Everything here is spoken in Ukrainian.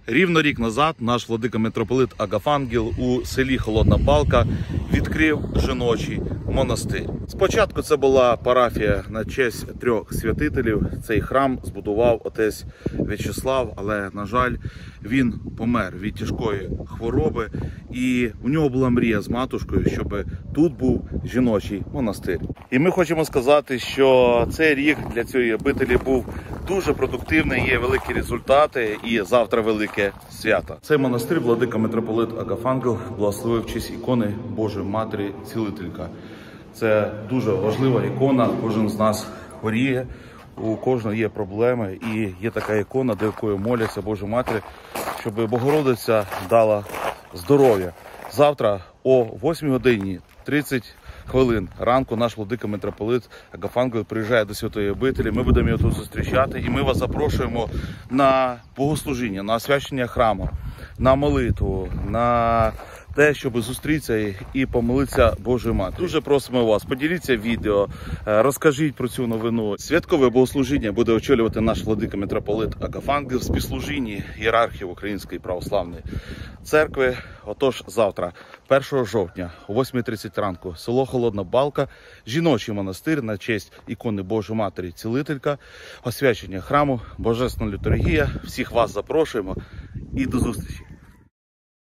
Рівно рік назад наш владика митрополит Агафангел у селі Холодна Балка відкрив жіночий монастир. Спочатку це була парафія на честь 3 святителів. Цей храм збудував отець В'ячеслав, але, на жаль, він помер від тяжкої хвороби. І у нього була мрія з матушкою, щоб тут був жіночий монастир. І ми хочемо сказати, що цей рік для цієї обителі був дуже продуктивний, є великі результати і завтра велике свято. Цей монастир владика митрополит Агафангел благословив в честь ікони Божої Матері Цілителька. Це дуже важлива ікона, кожен з нас хворіє, у кожного є проблеми і є така ікона, до якої моляться Божій Матері, щоб Богородиця дала здоров'я. Завтра о 8 годині 30 хвилин ранку наш владика митрополит Агафангел приїжджає до святої обителі. Ми будемо його тут зустрічати і ми вас запрошуємо на богослужіння, на освячення храму, на молитву, на те, щоб зустрітися і помолитися Божої Матері. Дуже просимо вас, поділіться відео, розкажіть про цю новину. Святкове богослужіння буде очолювати наш владика митрополит Агафангел в співслужінні ієрархів Української православної церкви. Отож, завтра, 1 жовтня, о 8:30 ранку, село Холодна Балка, жіночий монастир на честь ікони Божої Матері Цілителька, освячення храму, божественна літургія. Всіх вас запрошуємо і до зустрічі!